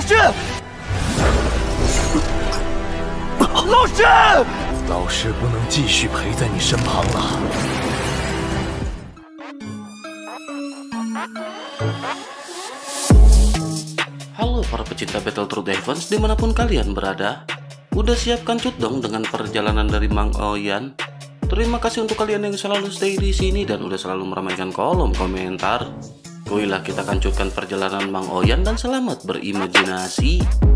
老师， 老师不能继续陪在你身旁了。 Halo para pecinta Battletoad Defense dimanapun kalian berada. Udah siapkan cut dong dengan perjalanan dari Mang Oyan. Terima kasih untuk kalian yang selalu stay di sini dan udah selalu meramaikan kolom komentar. Kuilah kita akan cutkan perjalanan Mang Oyan dan selamat berimajinasi.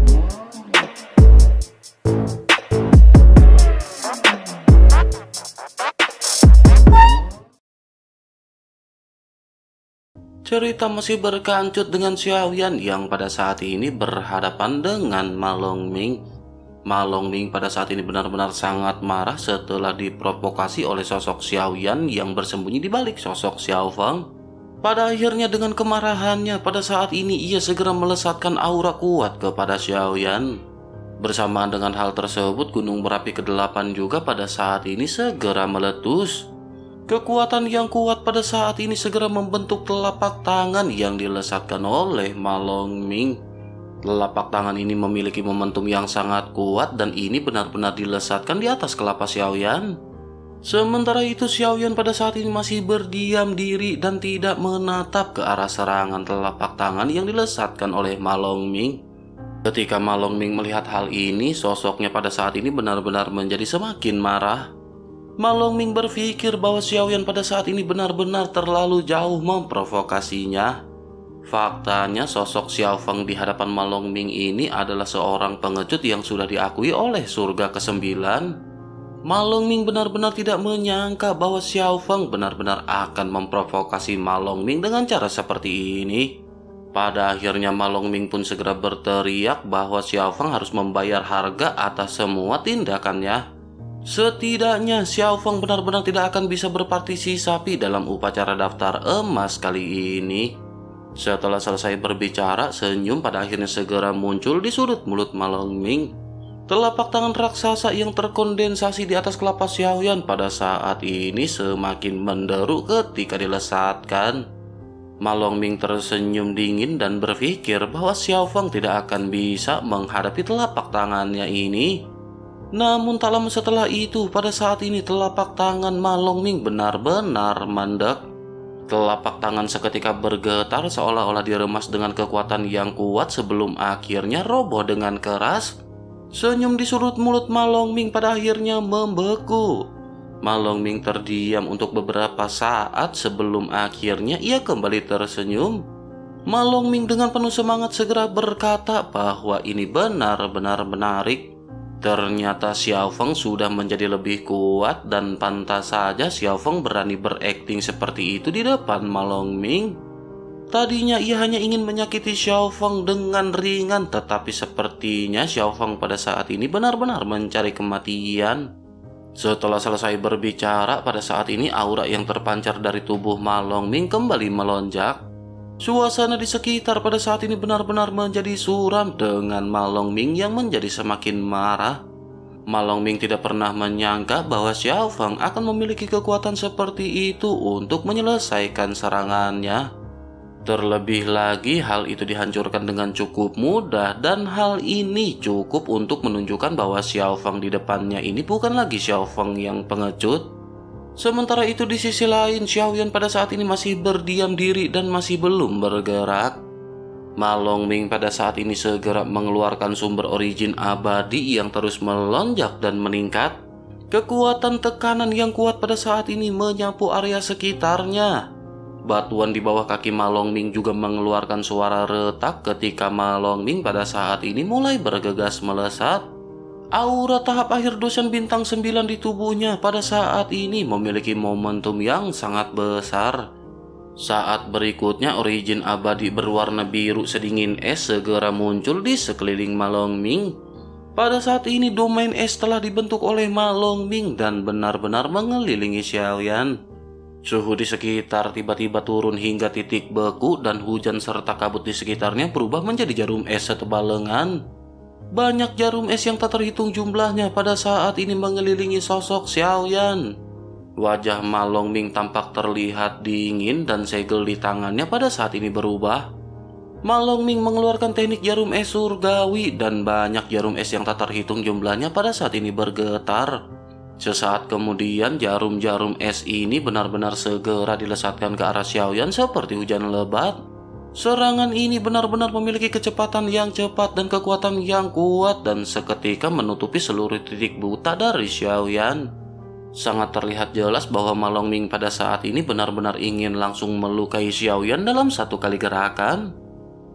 Cerita masih berkancut dengan Xiaoyan yang pada saat ini berhadapan dengan Ma Longming. Ma Longming pada saat ini benar-benar sangat marah setelah diprovokasi oleh sosok Xiaoyan yang bersembunyi di balik sosok Xiaofeng. Pada akhirnya dengan kemarahannya pada saat ini ia segera melesatkan aura kuat kepada Xiaoyan. Bersamaan dengan hal tersebut, gunung berapi ke-8 juga pada saat ini segera meletus. Kekuatan yang kuat pada saat ini segera membentuk telapak tangan yang dilesatkan oleh Ma Longming. Telapak tangan ini memiliki momentum yang sangat kuat dan ini benar-benar dilesatkan di atas kelapa Xiaoyan. Sementara itu Xiaoyan pada saat ini masih berdiam diri dan tidak menatap ke arah serangan telapak tangan yang dilesatkan oleh Ma Longming. Ketika Ma Longming melihat hal ini, sosoknya pada saat ini benar-benar menjadi semakin marah. Ma Longming berpikir bahwa Xiaoyan pada saat ini benar-benar terlalu jauh memprovokasinya. Faktanya sosok Xiaofeng di hadapan Ma Longming ini adalah seorang pengecut yang sudah diakui oleh surga ke-9. Ma Longming benar-benar tidak menyangka bahwa Xiaofeng benar-benar akan memprovokasi Ma Longming dengan cara seperti ini. Pada akhirnya Ma Longming pun segera berteriak bahwa Xiaofeng harus membayar harga atas semua tindakannya. Setidaknya Xiaofeng benar-benar tidak akan bisa berpartisipasi dalam upacara daftar emas kali ini. Setelah selesai berbicara, senyum pada akhirnya segera muncul di sudut mulut Ma Longming. Telapak tangan raksasa yang terkondensasi di atas kelapa Xiaoyan pada saat ini semakin menderu ketika dilesatkan. Ma Longming tersenyum dingin dan berpikir bahwa Xiaofeng tidak akan bisa menghadapi telapak tangannya ini. Namun tak lama setelah itu, pada saat ini telapak tangan Ma Longming benar-benar mandek. Telapak tangan seketika bergetar seolah-olah diremas dengan kekuatan yang kuat sebelum akhirnya roboh dengan keras. Senyum di sudut mulut Ma Longming pada akhirnya membeku. Ma Longming terdiam untuk beberapa saat sebelum akhirnya ia kembali tersenyum. Ma Longming dengan penuh semangat segera berkata bahwa ini benar-benar menarik. Ternyata Xiaofeng sudah menjadi lebih kuat dan pantas saja Xiaofeng berani berakting seperti itu di depan Ma Longming. Tadinya ia hanya ingin menyakiti Xiaofeng dengan ringan, tetapi sepertinya Xiaofeng pada saat ini benar-benar mencari kematian. Setelah selesai berbicara, pada saat ini aura yang terpancar dari tubuh Ma Longming kembali melonjak. Suasana di sekitar pada saat ini benar-benar menjadi suram dengan Ma Longming yang menjadi semakin marah. Ma Longming tidak pernah menyangka bahwa Xiaofeng akan memiliki kekuatan seperti itu untuk menyelesaikan serangannya. Terlebih lagi hal itu dihancurkan dengan cukup mudah dan hal ini cukup untuk menunjukkan bahwa Xiaofeng di depannya ini bukan lagi Xiaofeng yang pengecut. Sementara itu di sisi lain Xiaoyan pada saat ini masih berdiam diri dan masih belum bergerak. Ma Longming pada saat ini segera mengeluarkan sumber origin abadi yang terus melonjak dan meningkat. Kekuatan tekanan yang kuat pada saat ini menyapu area sekitarnya. Batuan di bawah kaki Ma Longming juga mengeluarkan suara retak ketika Ma Longming pada saat ini mulai bergegas melesat. Aura tahap akhir dosen bintang 9 di tubuhnya pada saat ini memiliki momentum yang sangat besar. Saat berikutnya origin abadi berwarna biru sedingin es segera muncul di sekeliling Ma Longming. Pada saat ini domain es telah dibentuk oleh Ma Longming dan benar-benar mengelilingi Xiaoyan. Suhu di sekitar tiba-tiba turun hingga titik beku dan hujan serta kabut di sekitarnya berubah menjadi jarum es setebal lengan. Banyak jarum es yang tak terhitung jumlahnya pada saat ini mengelilingi sosok Xiaoyan. Wajah Ma Longming tampak terlihat dingin dan segel di tangannya pada saat ini berubah. Ma Longming mengeluarkan teknik jarum es surgawi dan banyak jarum es yang tak terhitung jumlahnya pada saat ini bergetar. Sesaat kemudian jarum-jarum es ini benar-benar segera dilesatkan ke arah Xiaoyan seperti hujan lebat. Serangan ini benar-benar memiliki kecepatan yang cepat dan kekuatan yang kuat dan seketika menutupi seluruh titik buta dari Xiaoyan. Sangat terlihat jelas bahwa Ma Longming pada saat ini benar-benar ingin langsung melukai Xiaoyan dalam satu kali gerakan.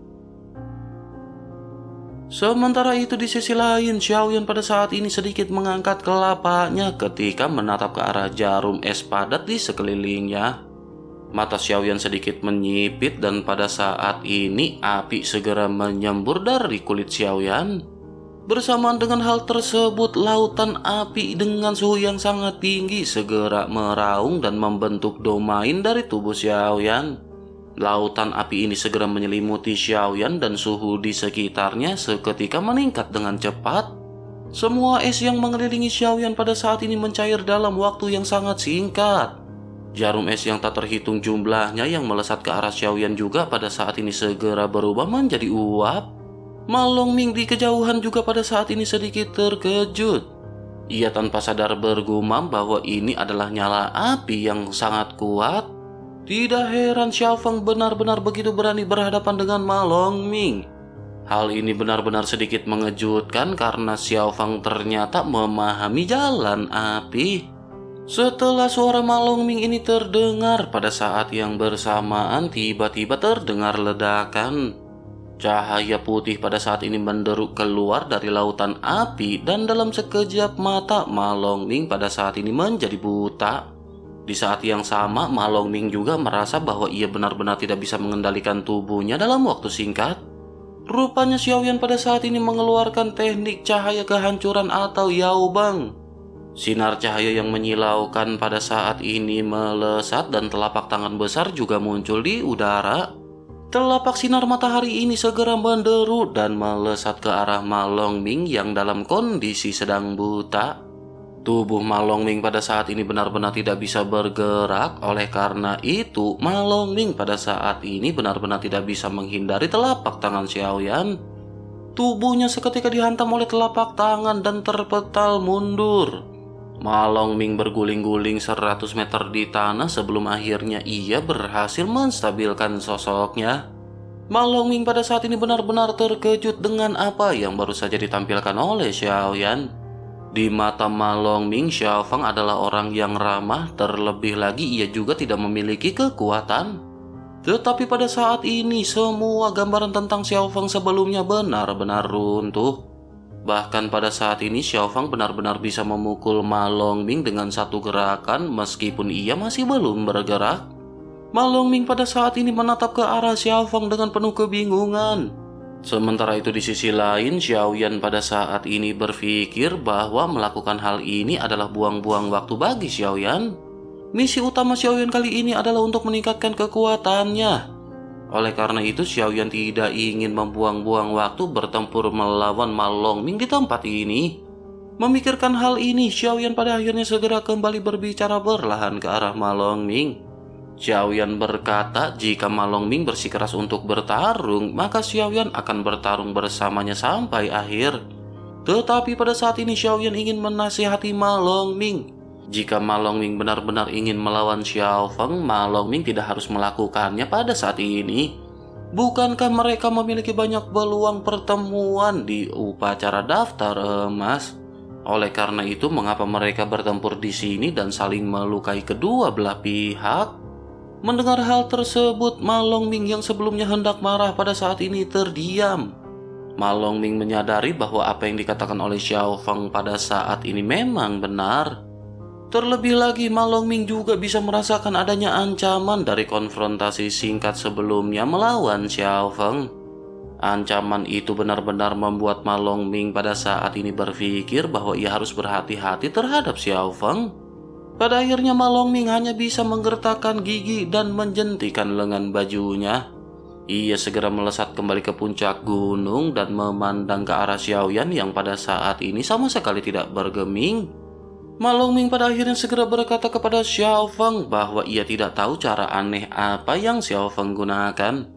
Sementara itu di sisi lain, Xiaoyan pada saat ini sedikit mengangkat kelapanya ketika menatap ke arah jarum es padat di sekelilingnya. Mata Xiaoyan sedikit menyipit dan pada saat ini api segera menyembur dari kulit Xiaoyan. Bersamaan dengan hal tersebut, lautan api dengan suhu yang sangat tinggi segera meraung dan membentuk domain dari tubuh Xiaoyan. Lautan api ini segera menyelimuti Xiaoyan dan suhu di sekitarnya seketika meningkat dengan cepat. Semua es yang mengelilingi Xiaoyan pada saat ini mencair dalam waktu yang sangat singkat. Jarum es yang tak terhitung jumlahnya yang melesat ke arah Xiaoyan juga pada saat ini segera berubah menjadi uap. Ma Longming di kejauhan juga pada saat ini sedikit terkejut. Ia tanpa sadar bergumam bahwa ini adalah nyala api yang sangat kuat. Tidak heran Xiao Feng benar-benar begitu berani berhadapan dengan Ma Longming. Hal ini benar-benar sedikit mengejutkan karena Xiao Feng ternyata memahami jalan api. Setelah suara Ma Longming ini terdengar, pada saat yang bersamaan tiba-tiba terdengar ledakan. Cahaya putih pada saat ini menderu keluar dari lautan api dan dalam sekejap mata Ma Longming pada saat ini menjadi buta. Di saat yang sama, Ma Longming juga merasa bahwa ia benar-benar tidak bisa mengendalikan tubuhnya dalam waktu singkat. Rupanya Xiaoyan pada saat ini mengeluarkan teknik cahaya kehancuran atau Yaobang. Sinar cahaya yang menyilaukan pada saat ini melesat dan telapak tangan besar juga muncul di udara. Telapak sinar matahari ini segera menderu dan melesat ke arah Ma Longming yang dalam kondisi sedang buta. Tubuh Ma Longming pada saat ini benar-benar tidak bisa bergerak. Oleh karena itu, Ma Longming pada saat ini benar-benar tidak bisa menghindari telapak tangan Xiaoyan. Tubuhnya seketika dihantam oleh telapak tangan dan terpetal mundur. Ma Longming berguling-guling 100 meter di tanah sebelum akhirnya ia berhasil menstabilkan sosoknya. Ma Longming pada saat ini benar-benar terkejut dengan apa yang baru saja ditampilkan oleh Xiaoyan. Di mata Ma Longming, Xiao Feng adalah orang yang ramah, terlebih lagi ia juga tidak memiliki kekuatan. Tetapi pada saat ini semua gambaran tentang Xiao Feng sebelumnya benar-benar runtuh. Bahkan pada saat ini Xiao Feng benar-benar bisa memukul Ma Longming dengan satu gerakan meskipun ia masih belum bergerak. Ma Longming pada saat ini menatap ke arah Xiao Feng dengan penuh kebingungan. Sementara itu di sisi lain, Xiaoyan pada saat ini berpikir bahwa melakukan hal ini adalah buang-buang waktu bagi Xiaoyan. Misi utama Xiaoyan kali ini adalah untuk meningkatkan kekuatannya. Oleh karena itu, Xiaoyan tidak ingin membuang-buang waktu bertempur melawan Ma Longming di tempat ini. Memikirkan hal ini, Xiaoyan pada akhirnya segera kembali berbicara perlahan ke arah Ma Longming. Xiaoyan berkata jika Ma Longming bersikeras untuk bertarung, maka Xiaoyan akan bertarung bersamanya sampai akhir. Tetapi pada saat ini Xiaoyan ingin menasihati Ma Longming. Jika Ma Longming benar-benar ingin melawan Xiao Feng, Ma Longming tidak harus melakukannya pada saat ini. Bukankah mereka memiliki banyak peluang pertemuan di upacara daftar emas? Oleh karena itu, mengapa mereka bertempur di sini dan saling melukai kedua belah pihak? Mendengar hal tersebut, Ma Longming yang sebelumnya hendak marah pada saat ini terdiam. Ma Longming menyadari bahwa apa yang dikatakan oleh Xiao Feng pada saat ini memang benar. Terlebih lagi, Ma Longming juga bisa merasakan adanya ancaman dari konfrontasi singkat sebelumnya melawan Xiao Feng. Ancaman itu benar-benar membuat Ma Longming pada saat ini berpikir bahwa ia harus berhati-hati terhadap Xiao Feng. Pada akhirnya Ma Longming hanya bisa menggertakkan gigi dan menjentikan lengan bajunya. Ia segera melesat kembali ke puncak gunung dan memandang ke arah Xiaoyan yang pada saat ini sama sekali tidak bergeming. Ma Longming pada akhirnya segera berkata kepada Xiao Feng bahwa ia tidak tahu cara aneh apa yang Xiao Feng gunakan.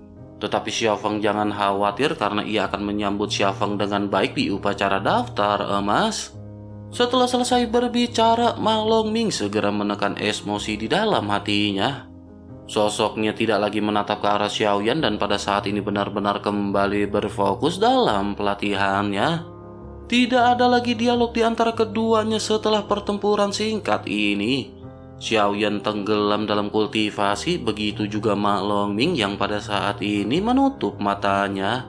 Tetapi Xiao Feng jangan khawatir karena ia akan menyambut Xiao Feng dengan baik di upacara daftar emas. Setelah selesai berbicara, Ma Longming segera menekan emosi di dalam hatinya. Sosoknya tidak lagi menatap ke arah Xiaoyan dan pada saat ini benar-benar kembali berfokus dalam pelatihannya. Tidak ada lagi dialog di antara keduanya setelah pertempuran singkat ini. Xiaoyan tenggelam dalam kultivasi, begitu juga Ma Longming yang pada saat ini menutup matanya.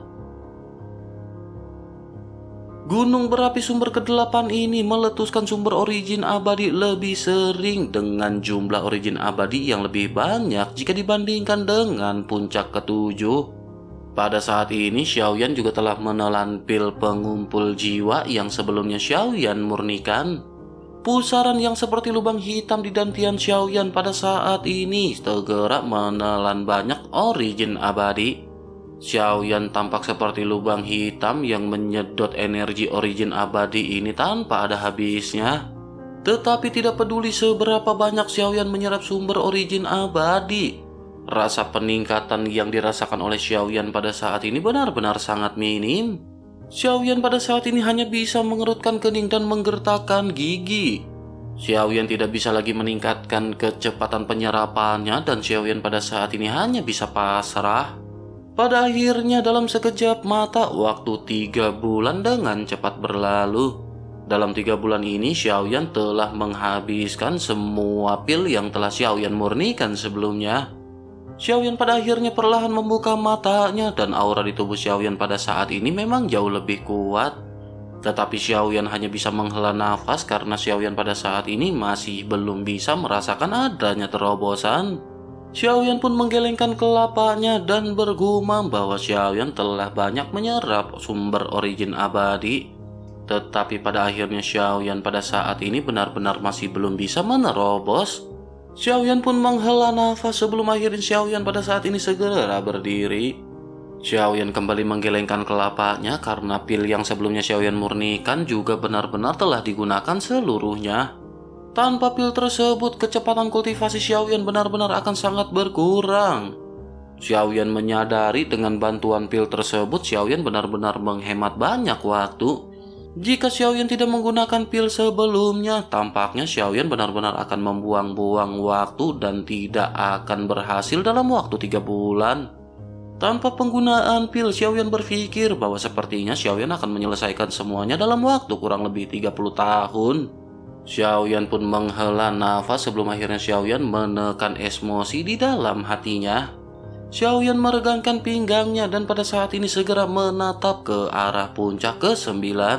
Gunung berapi sumber ke-8 ini meletuskan sumber origin abadi lebih sering dengan jumlah origin abadi yang lebih banyak jika dibandingkan dengan puncak ke-7. Pada saat ini Xiaoyan juga telah menelan pil pengumpul jiwa yang sebelumnya Xiaoyan murnikan. Pusaran yang seperti lubang hitam di dantian Xiaoyan pada saat ini segera menelan banyak origin abadi. Xiaoyan tampak seperti lubang hitam yang menyedot energi origin abadi ini tanpa ada habisnya. Tetapi tidak peduli seberapa banyak Xiaoyan menyerap sumber origin abadi, rasa peningkatan yang dirasakan oleh Xiaoyan pada saat ini benar-benar sangat minim. Xiaoyan pada saat ini hanya bisa mengerutkan kening dan menggertakkan gigi. Xiaoyan tidak bisa lagi meningkatkan kecepatan penyerapannya dan Xiaoyan pada saat ini hanya bisa pasrah. Pada akhirnya dalam sekejap mata, waktu 3 bulan dengan cepat berlalu. Dalam 3 bulan ini, Xiaoyan telah menghabiskan semua pil yang telah Xiaoyan murnikan sebelumnya. Xiaoyan pada akhirnya perlahan membuka matanya dan aura di tubuh Xiaoyan pada saat ini memang jauh lebih kuat. Tetapi Xiaoyan hanya bisa menghela nafas karena Xiaoyan pada saat ini masih belum bisa merasakan adanya terobosan. Xiaoyan pun menggelengkan kelapanya dan bergumam bahwa Xiaoyan telah banyak menyerap sumber origin abadi. Tetapi pada akhirnya Xiaoyan pada saat ini benar-benar masih belum bisa menerobos. Xiaoyan pun menghela nafas sebelum akhirnya Xiaoyan pada saat ini segera berdiri. Xiaoyan kembali menggelengkan kelapanya karena pil yang sebelumnya Xiaoyan murnikan juga benar-benar telah digunakan seluruhnya. Tanpa pil tersebut, kecepatan kultivasi Xiaoyan benar-benar akan sangat berkurang. Xiaoyan menyadari dengan bantuan pil tersebut, Xiaoyan benar-benar menghemat banyak waktu. Jika Xiaoyan tidak menggunakan pil sebelumnya, tampaknya Xiaoyan benar-benar akan membuang-buang waktu dan tidak akan berhasil dalam waktu 3 bulan. Tanpa penggunaan pil, Xiaoyan berpikir bahwa sepertinya Xiaoyan akan menyelesaikan semuanya dalam waktu kurang lebih 30 tahun. Xiaoyan pun menghela nafas sebelum akhirnya Xiaoyan menekan emosi di dalam hatinya. Xiaoyan meregangkan pinggangnya dan pada saat ini segera menatap ke arah puncak ke-9.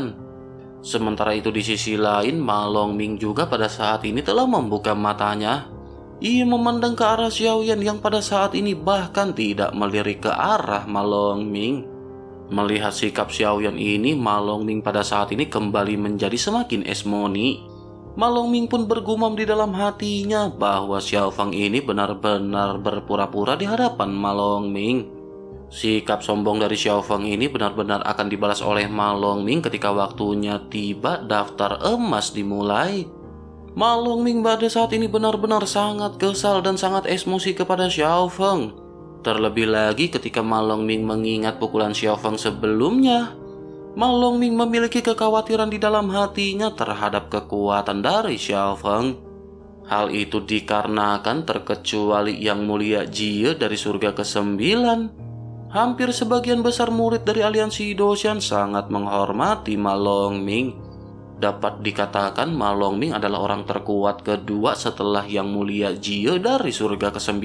Sementara itu di sisi lain, Ma Longming juga pada saat ini telah membuka matanya. Ia memandang ke arah Xiaoyan yang pada saat ini bahkan tidak melirik ke arah Ma Longming. Melihat sikap Xiaoyan ini, Ma Longming pada saat ini kembali menjadi semakin esmoni. Ma Longming pun bergumam di dalam hatinya bahwa Xiao Feng ini benar-benar berpura-pura di hadapan Ma Longming. Sikap sombong dari Xiao Feng ini benar-benar akan dibalas oleh Ma Longming ketika waktunya tiba daftar emas dimulai. Ma Longming pada saat ini benar-benar sangat kesal dan sangat emosi kepada Xiao Feng. Terlebih lagi ketika Ma Longming mengingat pukulan Xiao Feng sebelumnya. Ma Longming memiliki kekhawatiran di dalam hatinya terhadap kekuatan dari Xiao Feng. Hal itu dikarenakan terkecuali Yang Mulia Jie dari surga ke-9. Hampir sebagian besar murid dari aliansi Doshan sangat menghormati Ma Longming. Dapat dikatakan Ma Longming adalah orang terkuat kedua setelah Yang Mulia Jie dari surga ke-9.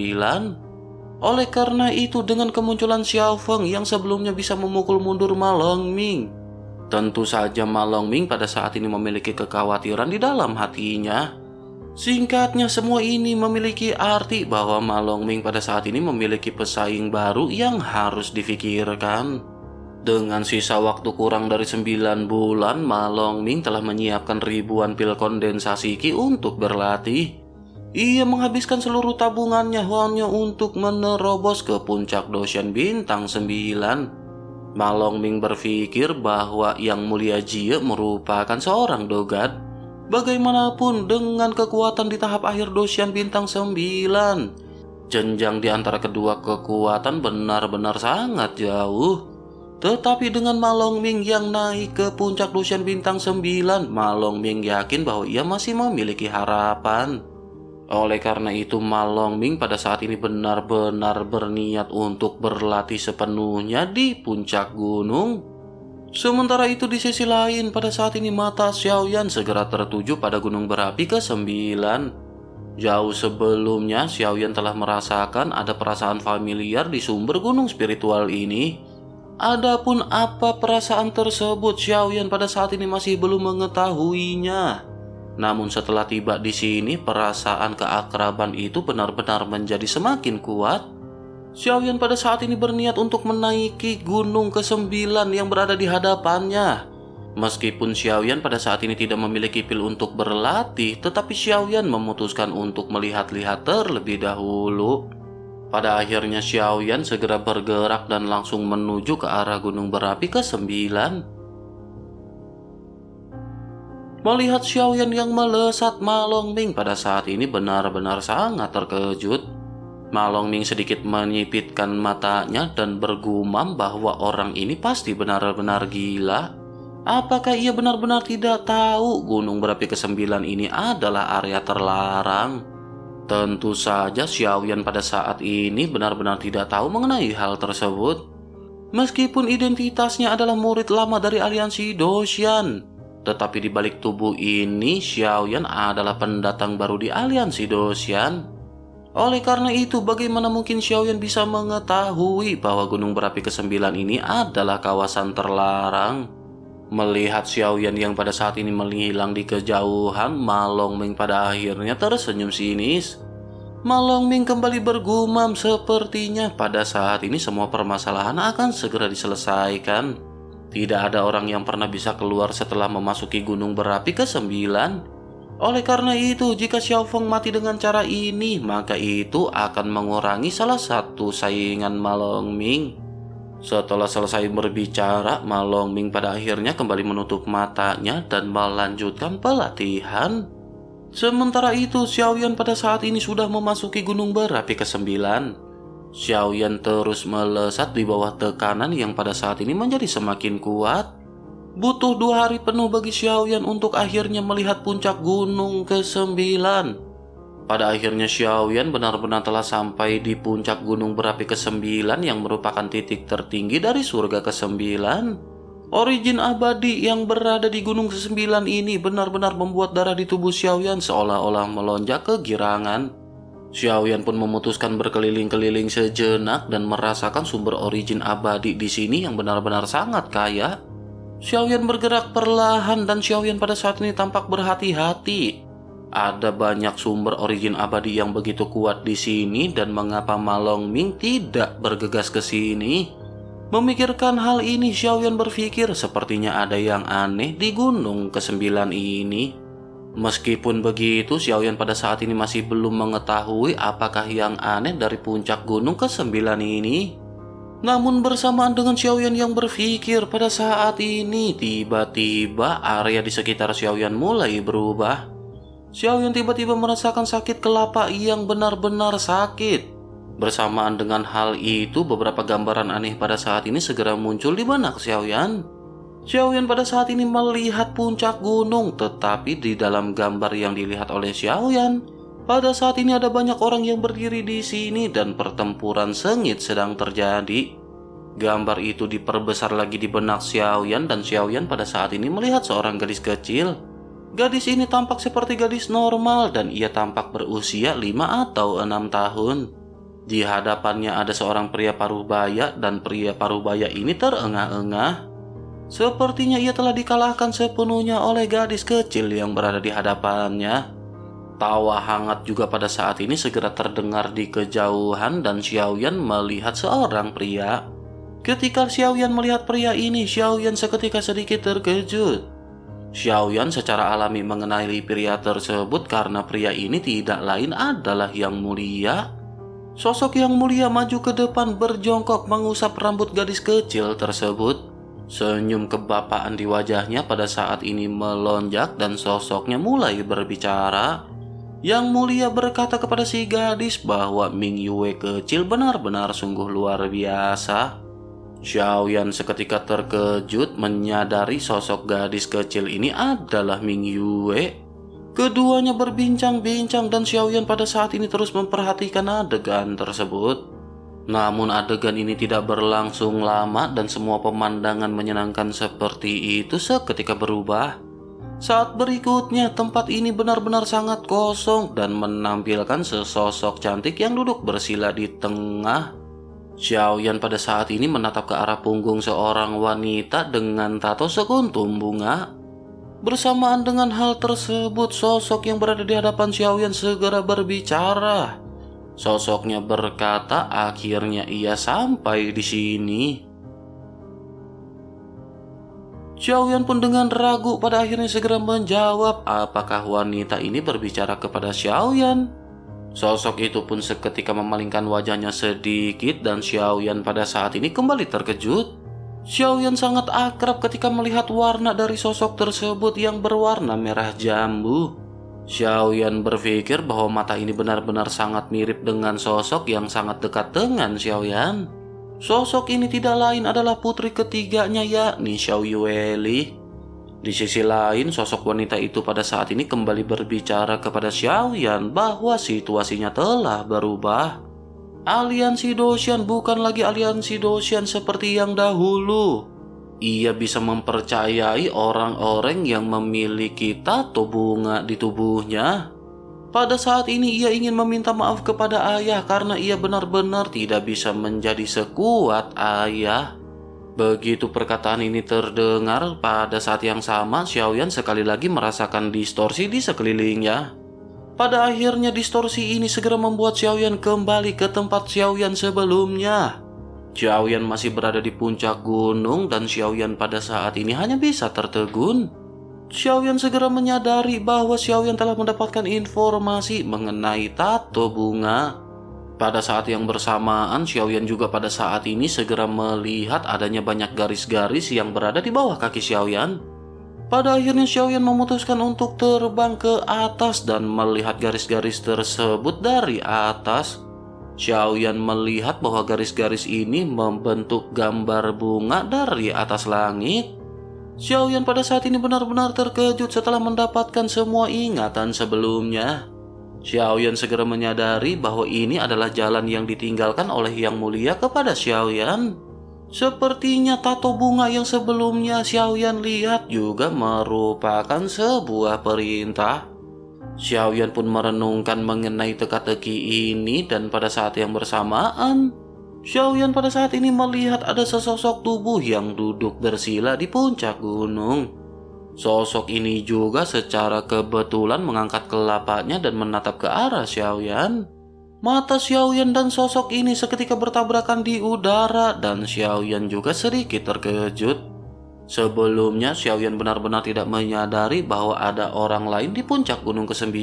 Oleh karena itu dengan kemunculan Xiao Feng yang sebelumnya bisa memukul mundur Ma Longming, tentu saja Ma Longming pada saat ini memiliki kekhawatiran di dalam hatinya. Singkatnya, semua ini memiliki arti bahwa Ma Longming pada saat ini memiliki pesaing baru yang harus difikirkan. Dengan sisa waktu kurang dari 9 bulan, Ma Longming telah menyiapkan ribuan pil kondensasi Qi untuk berlatih. Ia menghabiskan seluruh tabungannya hanya untuk menerobos ke puncak Doshan bintang 9. Ma Longming berpikir bahwa Yang Mulia Jie merupakan seorang dogat. Bagaimanapun dengan kekuatan di tahap akhir Doshan bintang 9, Jenjang di antara kedua kekuatan benar-benar sangat jauh. Tetapi dengan Ma Longming yang naik ke puncak Lucian bintang 9, Ma Longming yakin bahwa ia masih memiliki harapan. Oleh karena itu, Ma Longming pada saat ini benar-benar berniat untuk berlatih sepenuhnya di puncak gunung. Sementara itu di sisi lain, pada saat ini mata Xiaoyan segera tertuju pada gunung berapi ke-9. Jauh sebelumnya, Xiaoyan telah merasakan ada perasaan familiar di sumber gunung spiritual ini. Adapun apa perasaan tersebut, Xiaoyan pada saat ini masih belum mengetahuinya. Namun setelah tiba di sini, perasaan keakraban itu benar-benar menjadi semakin kuat. Xiaoyan pada saat ini berniat untuk menaiki gunung ke-9 yang berada di hadapannya. Meskipun Xiaoyan pada saat ini tidak memiliki pil untuk berlatih, tetapi Xiaoyan memutuskan untuk melihat-lihat terlebih dahulu. Pada akhirnya Xiaoyan segera bergerak dan langsung menuju ke arah gunung berapi ke-9. Melihat Xiaoyan yang melesat, Ma Longming pada saat ini benar-benar sangat terkejut. Ma Longming sedikit menyipitkan matanya dan bergumam bahwa orang ini pasti benar-benar gila. Apakah ia benar-benar tidak tahu gunung berapi ke-9 ini adalah area terlarang? Tentu saja Xiaoyan pada saat ini benar-benar tidak tahu mengenai hal tersebut. Meskipun identitasnya adalah murid lama dari aliansi Doshan, tetapi di balik tubuh ini, Xiaoyan adalah pendatang baru di aliansi Doshan. Oleh karena itu, bagaimana mungkin Xiaoyan bisa mengetahui bahwa gunung berapi ke-9 ini adalah kawasan terlarang? Melihat Xiaoyan yang pada saat ini menghilang di kejauhan, Ma Longming pada akhirnya tersenyum sinis. Ma Longming kembali bergumam, sepertinya pada saat ini semua permasalahan akan segera diselesaikan. Tidak ada orang yang pernah bisa keluar setelah memasuki gunung berapi ke-9. Oleh karena itu, jika Xiao Feng mati dengan cara ini, maka itu akan mengurangi salah satu saingan Ma Longming. Setelah selesai berbicara, Ma Longming pada akhirnya kembali menutup matanya dan melanjutkan pelatihan. Sementara itu, Xiaoyan pada saat ini sudah memasuki gunung berapi ke-9. Xiaoyan terus melesat di bawah tekanan yang pada saat ini menjadi semakin kuat. Butuh 2 hari penuh bagi Xiaoyan untuk akhirnya melihat puncak gunung ke-9. Pada akhirnya Xiaoyan benar-benar telah sampai di puncak gunung berapi ke-9 yang merupakan titik tertinggi dari surga ke-9. Origin abadi yang berada di gunung ke-9 ini benar-benar membuat darah di tubuh Xiaoyan seolah-olah melonjak kegirangan. Xiaoyan pun memutuskan berkeliling-keliling sejenak dan merasakan sumber origin abadi di sini yang benar-benar sangat kaya. Xiaoyan bergerak perlahan dan Xiaoyan pada saat ini tampak berhati-hati. Ada banyak sumber origin abadi yang begitu kuat di sini dan mengapa Ma Longming tidak bergegas ke sini? Memikirkan hal ini, Xiaoyan berpikir sepertinya ada yang aneh di gunung ke-9 ini. Meskipun begitu, Xiaoyan pada saat ini masih belum mengetahui apakah yang aneh dari puncak gunung ke-9 ini. Namun bersamaan dengan Xiaoyan yang berpikir, pada saat ini tiba-tiba area di sekitar Xiaoyan mulai berubah. Xiaoyan tiba-tiba merasakan sakit kelapa yang benar-benar sakit. Bersamaan dengan hal itu, beberapa gambaran aneh pada saat ini segera muncul di benak Xiaoyan. Xiaoyan pada saat ini melihat puncak gunung, tetapi di dalam gambar yang dilihat oleh Xiaoyan, pada saat ini ada banyak orang yang berdiri di sini dan pertempuran sengit sedang terjadi. Gambar itu diperbesar lagi di benak Xiaoyan dan Xiaoyan pada saat ini melihat seorang gadis kecil. Gadis ini tampak seperti gadis normal dan ia tampak berusia 5 atau 6 tahun. Di hadapannya ada seorang pria parubaya dan pria parubaya ini terengah-engah. Sepertinya ia telah dikalahkan sepenuhnya oleh gadis kecil yang berada di hadapannya. Tawa hangat juga pada saat ini segera terdengar di kejauhan dan Xiaoyan melihat seorang pria. Ketika Xiaoyan melihat pria ini, Xiaoyan seketika sedikit terkejut. Xiaoyan secara alami mengenali pria tersebut karena pria ini tidak lain adalah Yang Mulia. Sosok Yang Mulia maju ke depan berjongkok mengusap rambut gadis kecil tersebut. Senyum kebapaan di wajahnya pada saat ini melonjak dan sosoknya mulai berbicara. Yang Mulia berkata kepada si gadis bahwa Ming Yue kecil benar-benar sungguh luar biasa. Xiaoyan seketika terkejut menyadari sosok gadis kecil ini adalah Ming Yue. Keduanya berbincang-bincang dan Xiaoyan pada saat ini terus memperhatikan adegan tersebut. Namun adegan ini tidak berlangsung lama dan semua pemandangan menyenangkan seperti itu seketika berubah. Saat berikutnya tempat ini benar-benar sangat kosong dan menampilkan sesosok cantik yang duduk bersila di tengah. Xiaoyan pada saat ini menatap ke arah punggung seorang wanita dengan tato sekuntum bunga. Bersamaan dengan hal tersebut, sosok yang berada di hadapan Xiaoyan segera berbicara. Sosoknya berkata, akhirnya ia sampai di sini. Xiaoyan pun dengan ragu pada akhirnya segera menjawab apakah wanita ini berbicara kepada Xiaoyan. Sosok itu pun seketika memalingkan wajahnya sedikit dan Xiaoyan pada saat ini kembali terkejut. Xiaoyan sangat akrab ketika melihat warna dari sosok tersebut yang berwarna merah jambu. Xiaoyan berpikir bahwa mata ini benar-benar sangat mirip dengan sosok yang sangat dekat dengan Xiaoyan. Sosok ini tidak lain adalah putri ketiganya yakni Xiao Yueli. Di sisi lain, sosok wanita itu pada saat ini kembali berbicara kepada Xiaoyan bahwa situasinya telah berubah. Aliansi Doshan bukan lagi aliansi Doshan seperti yang dahulu. Ia bisa mempercayai orang-orang yang memiliki tato bunga di tubuhnya. Pada saat ini ia ingin meminta maaf kepada ayah karena ia benar-benar tidak bisa menjadi sekuat ayah. Begitu perkataan ini terdengar, pada saat yang sama Xiaoyan sekali lagi merasakan distorsi di sekelilingnya. Pada akhirnya distorsi ini segera membuat Xiaoyan kembali ke tempat Xiaoyan sebelumnya. Xiaoyan masih berada di puncak gunung dan Xiaoyan pada saat ini hanya bisa tertegun. Xiaoyan segera menyadari bahwa Xiaoyan telah mendapatkan informasi mengenai tato bunga. Pada saat yang bersamaan, Xiaoyan juga pada saat ini segera melihat adanya banyak garis-garis yang berada di bawah kaki Xiaoyan. Pada akhirnya Xiaoyan memutuskan untuk terbang ke atas dan melihat garis-garis tersebut dari atas. Xiaoyan melihat bahwa garis-garis ini membentuk gambar bunga dari atas langit. Xiaoyan pada saat ini benar-benar terkejut setelah mendapatkan semua ingatan sebelumnya. Xiaoyan segera menyadari bahwa ini adalah jalan yang ditinggalkan oleh Yang Mulia kepada Xiaoyan. Sepertinya tato bunga yang sebelumnya Xiaoyan lihat juga merupakan sebuah perintah. Xiaoyan pun merenungkan mengenai teka-teki ini dan pada saat yang bersamaan, Xiaoyan pada saat ini melihat ada sesosok tubuh yang duduk bersila di puncak gunung. Sosok ini juga secara kebetulan mengangkat kelapanya dan menatap ke arah Xiaoyan. Mata Xiaoyan dan sosok ini seketika bertabrakan di udara dan Xiaoyan juga sedikit terkejut. Sebelumnya Xiaoyan benar-benar tidak menyadari bahwa ada orang lain di puncak gunung ke-9.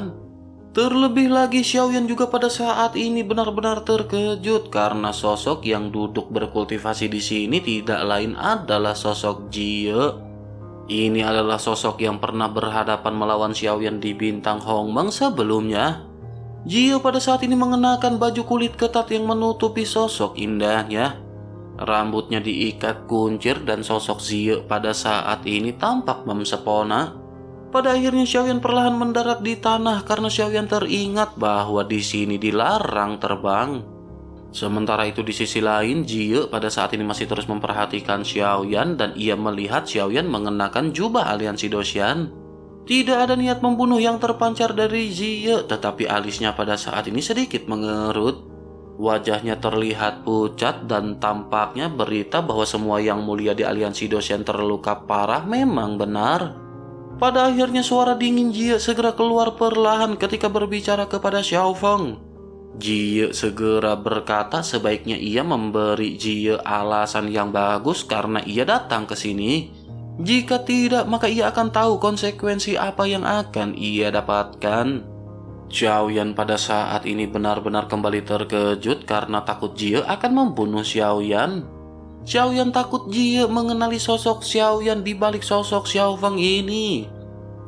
Terlebih lagi Xiaoyan juga pada saat ini benar-benar terkejut karena sosok yang duduk berkultivasi di sini tidak lain adalah sosok Jie. Ini adalah sosok yang pernah berhadapan melawan Xiaoyan di bintang Hongmeng sebelumnya. Jie pada saat ini mengenakan baju kulit ketat yang menutupi sosok indahnya. Rambutnya diikat kuncir dan sosok Jie pada saat ini tampak memsepona. Pada akhirnya Xiaoyan perlahan mendarat di tanah karena Xiaoyan teringat bahwa di sini dilarang terbang. Sementara itu di sisi lain, Jie pada saat ini masih terus memperhatikan Xiaoyan dan ia melihat Xiaoyan mengenakan jubah aliansi Doshan. Tidak ada niat membunuh yang terpancar dari Jie, tetapi alisnya pada saat ini sedikit mengerut. Wajahnya terlihat pucat dan tampaknya berita bahwa semua Yang Mulia di aliansi Doshan terluka parah memang benar. Pada akhirnya suara dingin Jie segera keluar perlahan ketika berbicara kepada Xiao Feng. Jie segera berkata sebaiknya ia memberi Jie alasan yang bagus karena ia datang ke sini. Jika tidak, maka ia akan tahu konsekuensi apa yang akan ia dapatkan. Xiaoyan pada saat ini benar-benar kembali terkejut karena takut Jie akan membunuh Xiaoyan. Xiaoyan takut Jie mengenali sosok Xiaoyan di balik sosok Xiao Feng ini.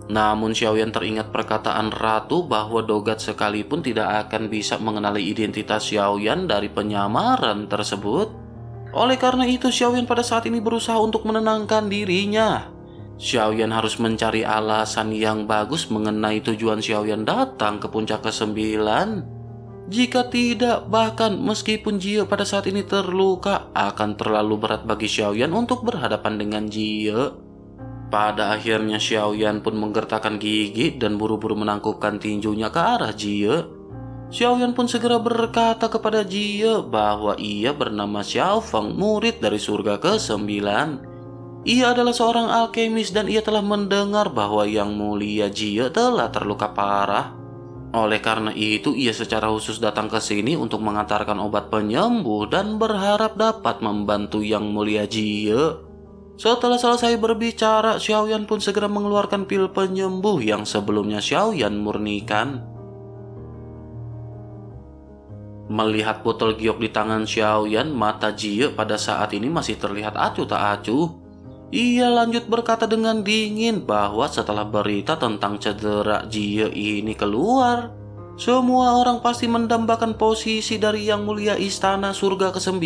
Namun Xiaoyan teringat perkataan ratu bahwa Dogat sekalipun tidak akan bisa mengenali identitas Xiaoyan dari penyamaran tersebut. Oleh karena itu Xiaoyan pada saat ini berusaha untuk menenangkan dirinya. Xiaoyan harus mencari alasan yang bagus mengenai tujuan Xiaoyan datang ke puncak ke-9. Jika tidak, bahkan meskipun Jie pada saat ini terluka, akan terlalu berat bagi Xiaoyan untuk berhadapan dengan Jie. Pada akhirnya Xiaoyan pun menggertakkan gigi dan buru-buru menangkupkan tinjunya ke arah Jie. Xiaoyan pun segera berkata kepada Jie bahwa ia bernama Xiao Feng, murid dari surga ke-9. Ia adalah seorang alkemis dan ia telah mendengar bahwa Yang Mulia Jie telah terluka parah. Oleh karena itu, ia secara khusus datang ke sini untuk mengantarkan obat penyembuh dan berharap dapat membantu Yang Mulia Jie. Setelah selesai berbicara, Xiaoyan pun segera mengeluarkan pil penyembuh yang sebelumnya Xiaoyan murnikan. Melihat botol giok di tangan Xiaoyan, mata Jie pada saat ini masih terlihat acuh tak acuh. Ia lanjut berkata dengan dingin bahwa setelah berita tentang cedera Jie ini keluar, semua orang pasti mendambakan posisi dari Yang Mulia Istana Surga ke-9.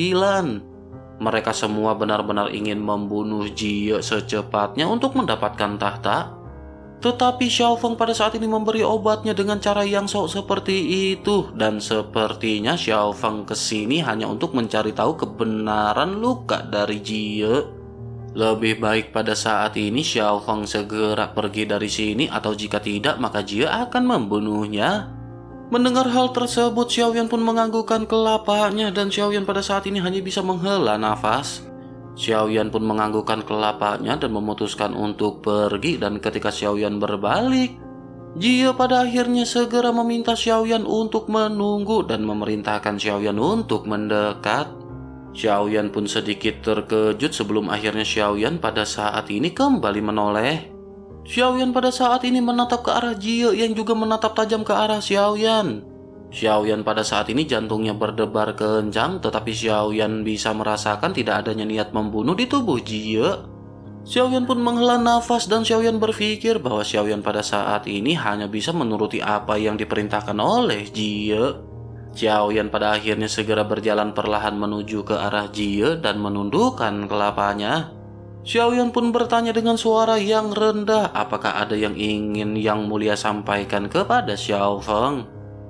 Mereka semua benar-benar ingin membunuh Jie secepatnya untuk mendapatkan tahta. Tetapi Xiao Feng pada saat ini memberi obatnya dengan cara yang sok seperti itu, dan sepertinya Xiao Feng kesini hanya untuk mencari tahu kebenaran luka dari Jie. Lebih baik pada saat ini Xiao Feng segera pergi dari sini, atau jika tidak maka Jie akan membunuhnya. Mendengar hal tersebut, Xiaoyan pun menganggukkan kelapanya dan Xiaoyan pada saat ini hanya bisa menghela nafas. Xiaoyan pun menganggukkan kelapanya dan memutuskan untuk pergi, dan ketika Xiaoyan berbalik, Jie pada akhirnya segera meminta Xiaoyan untuk menunggu dan memerintahkan Xiaoyan untuk mendekat. Xiaoyan pun sedikit terkejut sebelum akhirnya Xiaoyan pada saat ini kembali menoleh. Xiaoyan pada saat ini menatap ke arah Jie yang juga menatap tajam ke arah Xiaoyan. Xiaoyan pada saat ini jantungnya berdebar kencang, tetapi Xiaoyan bisa merasakan tidak adanya niat membunuh di tubuh Jie. Xiaoyan pun menghela nafas dan Xiaoyan berpikir bahwa Xiaoyan pada saat ini hanya bisa menuruti apa yang diperintahkan oleh Jie. Xiaoyan pada akhirnya segera berjalan perlahan menuju ke arah Jie dan menundukkan kelapanya. Xiaoyan pun bertanya dengan suara yang rendah, apakah ada yang ingin Yang Mulia sampaikan kepada Xiao Feng.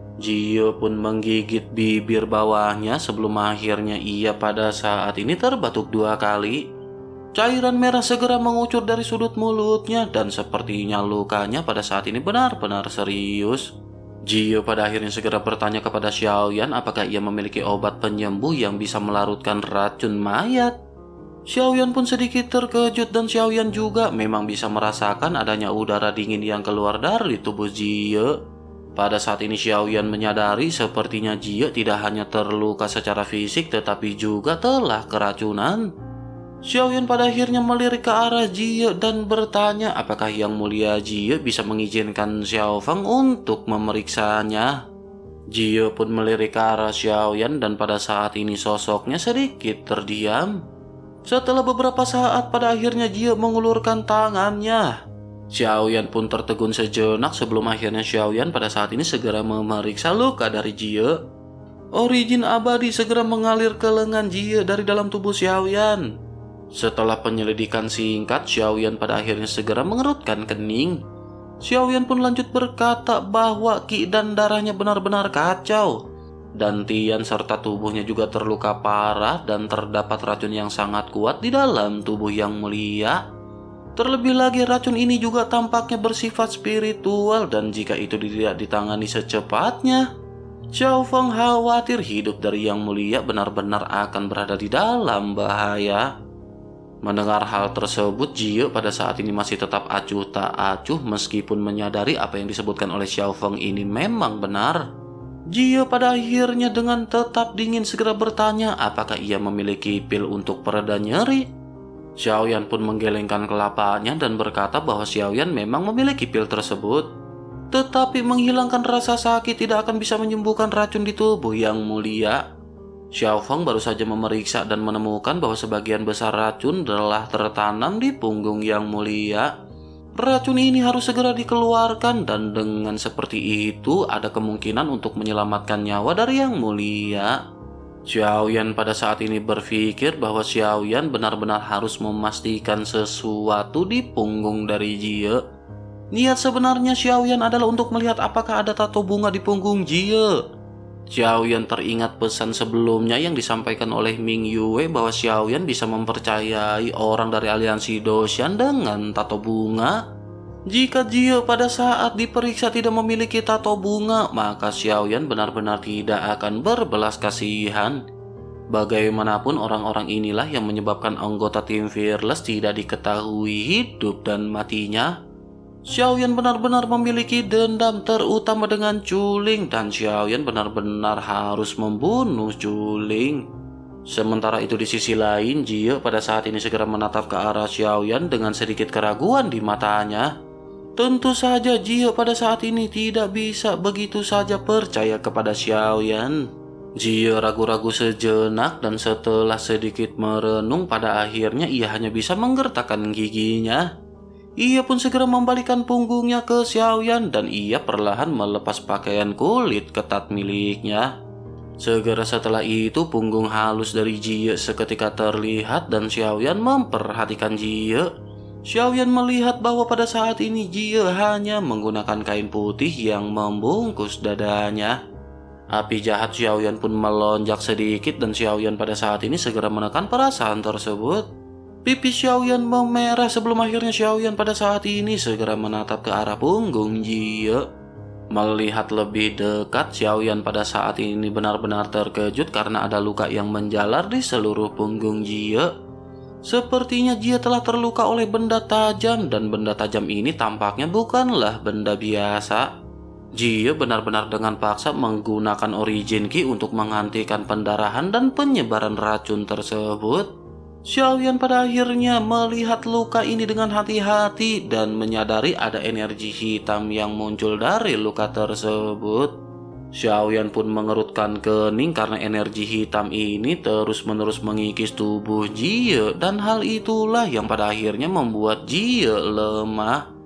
Jie pun menggigit bibir bawahnya sebelum akhirnya ia pada saat ini terbatuk 2 kali. Cairan merah segera mengucur dari sudut mulutnya dan sepertinya lukanya pada saat ini benar-benar serius. Jie pada akhirnya segera bertanya kepada Xiaoyan apakah ia memiliki obat penyembuh yang bisa melarutkan racun mayat. Xiaoyan pun sedikit terkejut dan Xiaoyan juga memang bisa merasakan adanya udara dingin yang keluar dari tubuh Jie. Pada saat ini Xiaoyan menyadari sepertinya Jie tidak hanya terluka secara fisik tetapi juga telah keracunan. Xiaoyan pada akhirnya melirik ke arah Jie dan bertanya apakah Yang Mulia Jie bisa mengizinkan Xiao Feng untuk memeriksanya. Jie pun melirik ke arah Xiaoyan dan pada saat ini sosoknya sedikit terdiam. Setelah beberapa saat pada akhirnya Jie mengulurkan tangannya. Xiaoyan pun tertegun sejenak sebelum akhirnya Xiaoyan pada saat ini segera memeriksa luka dari Jie. Origin abadi segera mengalir ke lengan Jie dari dalam tubuh Xiaoyan. Setelah penyelidikan singkat, Xiaoyan pada akhirnya segera mengerutkan kening. Xiaoyan pun lanjut berkata bahwa ki dan darahnya benar-benar kacau. Dantian serta tubuhnya juga terluka parah dan terdapat racun yang sangat kuat di dalam tubuh Yang Mulia. Terlebih lagi racun ini juga tampaknya bersifat spiritual dan jika itu tidak ditangani secepatnya, Xiao Feng khawatir hidup dari Yang Mulia benar-benar akan berada di dalam bahaya. Mendengar hal tersebut, Jie pada saat ini masih tetap acuh tak acuh meskipun menyadari apa yang disebutkan oleh Xiao Feng ini memang benar. Jie pada akhirnya dengan tetap dingin segera bertanya apakah ia memiliki pil untuk pereda nyeri. Xiaoyan pun menggelengkan kelapanya dan berkata bahwa Xiaoyan memang memiliki pil tersebut. Tetapi menghilangkan rasa sakit tidak akan bisa menyembuhkan racun di tubuh Yang Mulia. Xiao Feng baru saja memeriksa dan menemukan bahwa sebagian besar racun telah tertanam di punggung Yang Mulia. Racun ini harus segera dikeluarkan dan dengan seperti itu ada kemungkinan untuk menyelamatkan nyawa dari Yang Mulia. Xiaoyan pada saat ini berpikir bahwa Xiaoyan benar-benar harus memastikan sesuatu di punggung dari Jie. Niat sebenarnya Xiaoyan adalah untuk melihat apakah ada tato bunga di punggung Jie. Xiaoyan teringat pesan sebelumnya yang disampaikan oleh Ming Yue bahwa Xiaoyan bisa mempercayai orang dari aliansi Doshan dengan tato bunga. Jika Jie pada saat diperiksa tidak memiliki tato bunga, maka Xiaoyan benar-benar tidak akan berbelas kasihan. Bagaimanapun orang-orang inilah yang menyebabkan anggota tim Fearless tidak diketahui hidup dan matinya. Xiaoyan benar-benar memiliki dendam terutama dengan Chuling dan Xiaoyan benar-benar harus membunuh Chuling. Sementara itu di sisi lain, Jie pada saat ini segera menatap ke arah Xiaoyan dengan sedikit keraguan di matanya. Tentu saja Jie pada saat ini tidak bisa begitu saja percaya kepada Xiaoyan. Jie ragu-ragu sejenak dan setelah sedikit merenung pada akhirnya ia hanya bisa menggertakkan giginya. Ia pun segera membalikan punggungnya ke Xiaoyan dan ia perlahan melepas pakaian kulit ketat miliknya. Segera setelah itu punggung halus dari Jie seketika terlihat dan Xiaoyan memperhatikan Jie. Xiaoyan melihat bahwa pada saat ini Jie hanya menggunakan kain putih yang membungkus dadanya. Api jahat Xiaoyan pun melonjak sedikit dan Xiaoyan pada saat ini segera menekan perasaan tersebut. Pipi Xiaoyan memerah sebelum akhirnya Xiaoyan pada saat ini segera menatap ke arah punggung Jie. Melihat lebih dekat, Xiaoyan pada saat ini benar-benar terkejut karena ada luka yang menjalar di seluruh punggung Jie. Sepertinya Jie telah terluka oleh benda tajam dan benda tajam ini tampaknya bukanlah benda biasa. Jie benar-benar dengan paksa menggunakan Origin Ki untuk menghentikan pendarahan dan penyebaran racun tersebut. Xiaoyan pada akhirnya melihat luka ini dengan hati-hati dan menyadari ada energi hitam yang muncul dari luka tersebut. Xiaoyan pun mengerutkan kening karena energi hitam ini terus-menerus mengikis tubuh Jie dan hal itulah yang pada akhirnya membuat Jie lemah.